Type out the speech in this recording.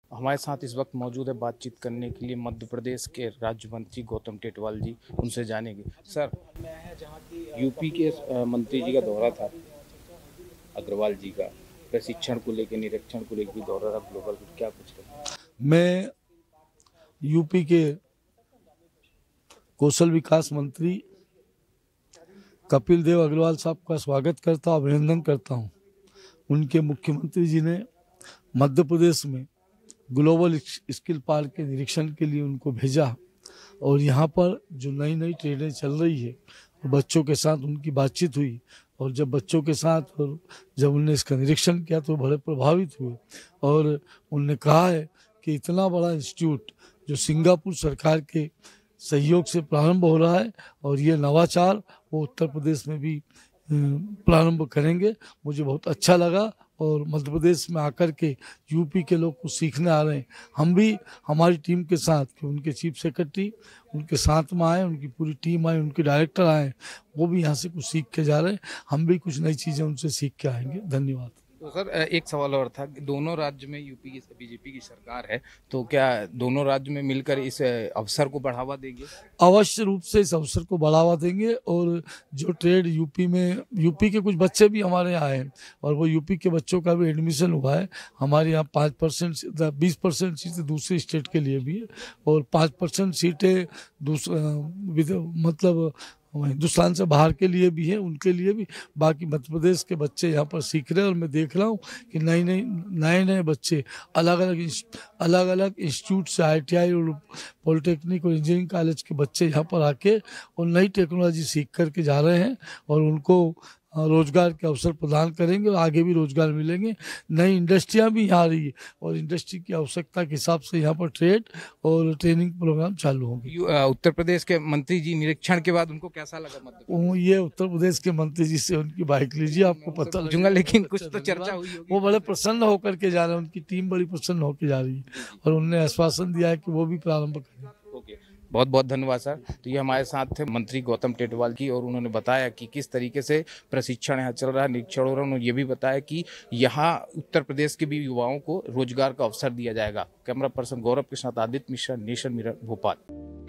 हमारे साथ इस वक्त मौजूद है बातचीत करने के लिए मध्य प्रदेश के राज्य मंत्री गौतम टेटवाल जी। उनसे जानेंगे। सर, यूपी के मंत्री जी का दौरा था, अग्रवाल जी का प्रशिक्षण को लेकर, निरीक्षण को लेकर भी दौरा रहा ग्लोबल, क्या कुछ करें? मैं यूपी के कौशल विकास मंत्री कपिल देव अग्रवाल साहब का स्वागत करता हूँ, अभिनंदन करता हूँ। उनके मुख्यमंत्री जी ने मध्य प्रदेश में ग्लोबल स्किल पार्क के निरीक्षण के लिए उनको भेजा और यहाँ पर जो नई नई ट्रेनें चल रही है, बच्चों के साथ उनकी बातचीत हुई और जब बच्चों के साथ और जब उन्होंने इसका निरीक्षण किया तो बड़े प्रभावित हुए और उन्होंने कहा है कि इतना बड़ा इंस्टीट्यूट जो सिंगापुर सरकार के सहयोग से प्रारंभ हो रहा है और ये नवाचार वो उत्तर प्रदेश में भी प्रारंभ करेंगे। मुझे बहुत अच्छा लगा और मध्य प्रदेश में आकर के यूपी के लोग कुछ सीखने आ रहे हैं। हम भी हमारी टीम के साथ, कि उनके चीफ सेक्रेटरी उनके साथ में आए, उनकी पूरी टीम आई, उनके डायरेक्टर आए, वो भी यहाँ से कुछ सीख के जा रहे हैं। हम भी कुछ नई चीज़ें उनसे सीख के आएंगे। धन्यवाद। तो सर, एक सवाल और था। दोनों राज्य में यूपी की बीजेपी की सरकार है, तो क्या दोनों राज्य में मिलकर इस अवसर को बढ़ावा देंगे? अवश्य रूप से इस अवसर को बढ़ावा देंगे और जो ट्रेड यूपी में, यूपी के कुछ बच्चे भी हमारे यहाँ आए और वो यूपी के बच्चों का भी एडमिशन हुआ है। हमारे यहाँ 5% 20% सीटें दूसरे स्टेट के लिए भी है और 5% सीटें मतलब हिंदुस्तान से बाहर के लिए भी है, उनके लिए भी। बाकी मध्य प्रदेश के बच्चे यहाँ पर सीख रहे हैं और मैं देख रहा हूँ कि नए नए बच्चे अलग अलग इंस्टीट्यूट से, ITI और पॉलिटेक्निक और इंजीनियरिंग कॉलेज के बच्चे यहाँ पर आके और नई टेक्नोलॉजी सीख करके जा रहे हैं और उनको रोजगार के अवसर प्रदान करेंगे और आगे भी रोजगार मिलेंगे। नई इंडस्ट्रियाँ भी यहाँ आ रही है और इंडस्ट्री की आवश्यकता के हिसाब से यहाँ पर ट्रेड और ट्रेनिंग प्रोग्राम चालू होंगे। उत्तर प्रदेश के मंत्री जी निरीक्षण के बाद उनको कैसा लगा मध्य प्रदेश? ये उत्तर प्रदेश के मंत्री जी से उनकी बाइक लीजिए, आपको पता पूछूंगा, लगेगा। लेकिन कुछ तो चर्चा हुई होगी। वो बड़े प्रसन्न होकर के जा रहे हैं, उनकी टीम बड़ी प्रसन्न होकर जा रही है और उन्होंने आश्वासन दिया है कि वो भी प्रारंभ करेंगे। ओके, बहुत बहुत धन्यवाद सर। तो ये हमारे साथ थे मंत्री गौतम टेटवाल की और उन्होंने बताया कि किस तरीके से प्रशिक्षण यहाँ चल रहा है, निरीक्षण हो रहा है। उन्होंने ये भी बताया कि यहाँ उत्तर प्रदेश के भी युवाओं को रोजगार का अवसर दिया जाएगा। कैमरा पर्सन गौरव के साथ आदित्य मिश्रा, नेशन मिरर, भोपाल।